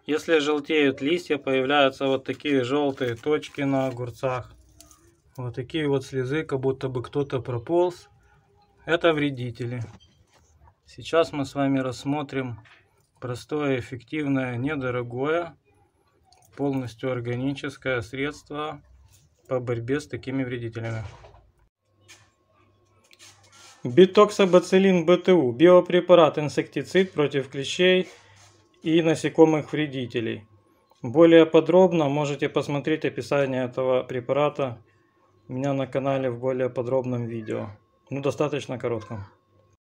Если желтеют листья, появляются вот такие желтые точки на огурцах. Вот такие вот слезы, как будто бы кто-то прополз. Это вредители. Сейчас мы с вами рассмотрим простое, эффективное, недорогое, полностью органическое средство по борьбе с такими вредителями. Битоксабациллин БТУ. Биопрепарат, инсектицид против клещей и насекомых вредителей. Более подробно можете посмотреть описание этого препарата у меня на канале в более подробном видео. Ну, достаточно коротком.